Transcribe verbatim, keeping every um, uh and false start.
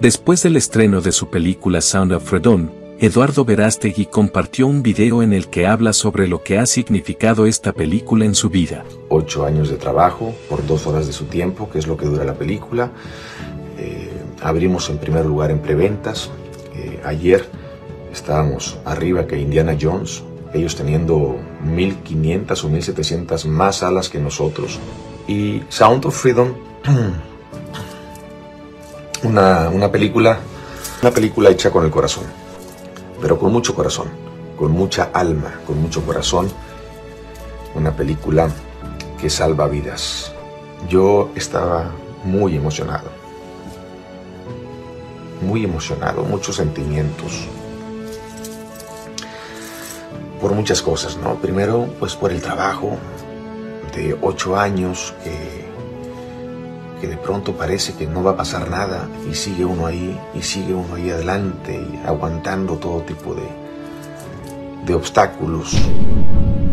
Después del estreno de su película Sound of Freedom, Eduardo Verástegui compartió un video en el que habla sobre lo que ha significado esta película en su vida. Ocho años de trabajo por dos horas de su tiempo, que es lo que dura la película. Eh, abrimos en primer lugar en preventas. Eh, ayer estábamos arriba que Indiana Jones, ellos teniendo mil quinientas o mil setecientas más salas que nosotros. Y Sound of Freedom, una, una película, una película hecha con el corazón, pero con mucho corazón, con mucha alma, con mucho corazón. Una película que salva vidas. Yo estaba muy emocionado, muy emocionado, muchos sentimientos, por muchas cosas, ¿no? Primero, pues por el trabajo de ocho años, que, que de pronto parece que no va a pasar nada y sigue uno ahí, y sigue uno ahí adelante, y aguantando todo tipo de, de obstáculos.